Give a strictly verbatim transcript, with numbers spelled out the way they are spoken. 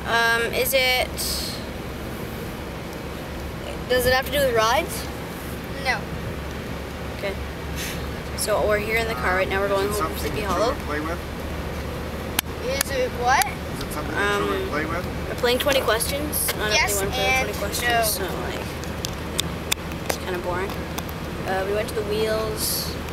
Um, is it... Does it have to do with rides? No. Okay. So we're here in the car right now. We're going home from Sleepy Hollow. Play with? Is it what? Is it something Um, that children play with? We're playing twenty questions. Not Yes everyone plays and twenty questions, no. so like, it's kind of boring. Uh, we went to the wheels.